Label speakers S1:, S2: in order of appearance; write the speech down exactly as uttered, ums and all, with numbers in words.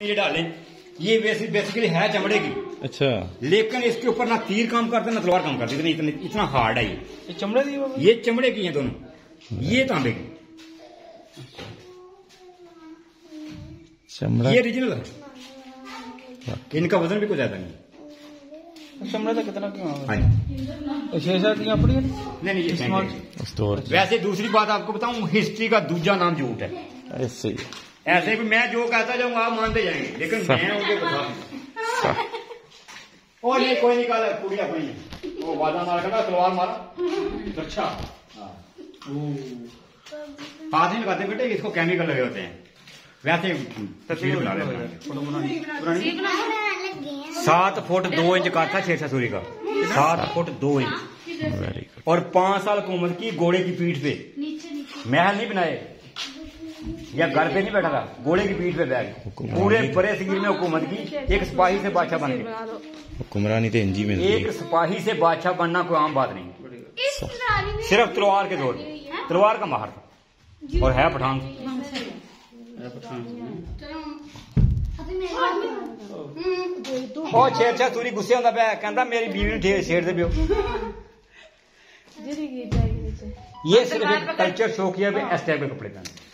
S1: ये डालें, ये बेसिकली है चमड़े की। अच्छा। लेकिन इसके ऊपर ना तीर काम करते ना तलवार काम करती, इतना इतना हार्ड है ये। ये चमड़े की, ये चमड़े की है दोनों, ये तांबे की। चमड़ा ये ओरिजिनल है, इनका वजन भी कुछ ज्यादा नहीं। चमड़ा का कितना क्यों? हाँ छह सात अपनी नहीं नहीं ये स्टोर। वैसे दूसरी बात आपको बताऊं, हिस्ट्री का दूसरा नाम झूठ है। ऐसे ही ऐसे भी मैं जो कहता जाऊंगा आप मानते जाएंगे, लेकिन मैं उनके बता और नहीं कोई निकाला कुड़िया कोई नहीं, वो वादा मारा करता तलवार मारा। अच्छा हाथ नहीं लगाते बेटे, इसको केमिकल लगे होते हैं। वैसे तस्वीर बना रहे सात फुट दो इंच का था शेरशाह सूरी का, सात फुट दो इंच और पांच साल हुकूमत की। घोड़े की पीठ पे, महल नहीं बनाए या घर पे नहीं बैठा था, घोड़े की पीठ पे बैठ पूरे बड़े सगीर में हुकूमत की। एक सिपाही से बादशाह बन गए, हुक्मरानी तो इंजी में। एक सिपाही से बादशाह बनना कोई आम बात नहीं, सिर्फ तलवार के जोर, तलवार का माहर था और है पठान। और शेरशाह सूरी गुस्से होता पाया, कहता मेरी बीवी ने छेड़ दे पियो। ये सिर्फ कल्चर शो किया इस टाइप के कपड़े पहने।